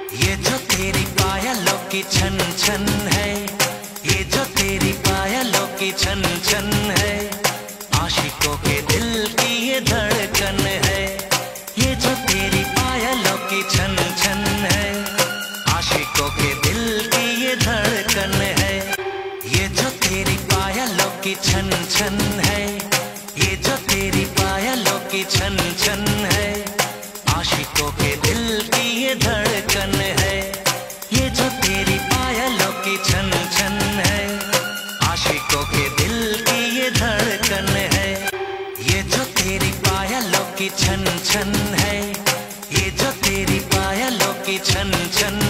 ये जो तेरी पायलों की छन छन है, ये जो तेरी पायलों की छन छन है, आशिकों के दिल की ये धड़कन है। ये जो तेरी पायलों की छन छन है, आशिकों के दिल की ये धड़कन है। ये जो तेरी पायलों की छन छन है, ये जो तेरी पायलों की छन छन है, आशिकों के दिल की ये धड़कन है। ये जो तेरी पायलों की छन छन है, आशिकों के दिल की ये धड़कन है। ये जो तेरी पायलों की छन छन है, ये जो तेरी पायलों की छन छन